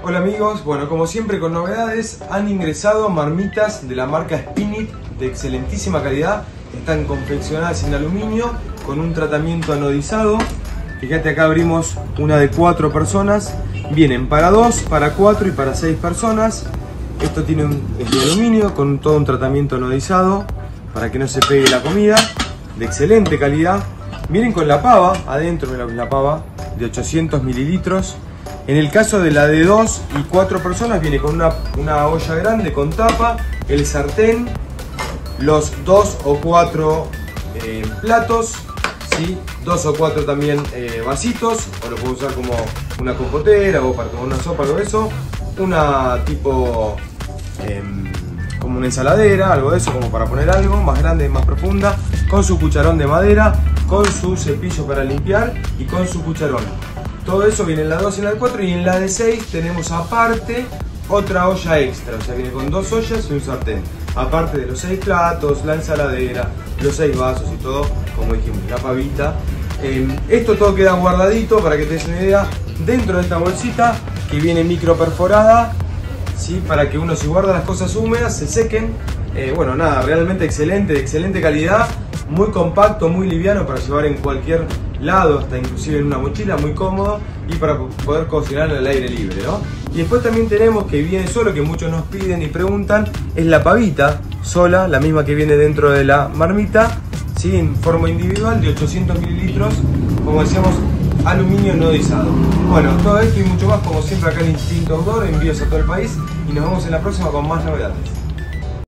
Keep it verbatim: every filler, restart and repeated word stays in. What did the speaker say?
Hola amigos, bueno, como siempre con novedades, han ingresado marmitas de la marca Spinit de excelentísima calidad. Están confeccionadas en aluminio con un tratamiento anodizado. Fíjate, acá abrimos una de cuatro personas. Vienen para dos, para cuatro y para seis personas. Esto tiene un, es de aluminio con todo un tratamiento anodizado para que no se pegue la comida, de excelente calidad. Vienen con la pava adentro, mira la pava de ochocientos mililitros. En el caso de la de dos y cuatro personas viene con una, una olla grande con tapa, el sartén, los dos o cuatro eh, platos, ¿sí? dos o cuatro también eh, vasitos, o lo puedo usar como una compotera o para tomar una sopa, algo de eso, una tipo eh, como una ensaladera, algo de eso, como para poner algo más grande, más profunda, con su cucharón de madera, con su cepillo para limpiar y con su cucharón. Todo eso viene en la dos y en la cuatro, y en la de seis tenemos aparte otra olla extra, o sea, viene con dos ollas y un sartén. Aparte de los seis platos, la ensaladera, los seis vasos y todo, como dijimos, la pavita. Eh, esto todo queda guardadito, para que te des una idea, dentro de esta bolsita que viene micro perforada, ¿sí? Para que uno, si guarda las cosas húmedas, se sequen. Eh, bueno, nada, realmente excelente, de excelente calidad, muy compacto, muy liviano para llevar en cualquier lado, hasta inclusive en una mochila, muy cómodo, y para poder cocinar al aire libre, ¿no? Y después también tenemos, que viene solo, que muchos nos piden y preguntan, es la pavita sola, la misma que viene dentro de la marmita, ¿sí? En forma individual de ochocientos mililitros, como decíamos, aluminio anodizado. Bueno, todo esto y mucho más, como siempre, acá en Instinto Outdoor, envíos a todo el país, y nos vemos en la próxima con más novedades.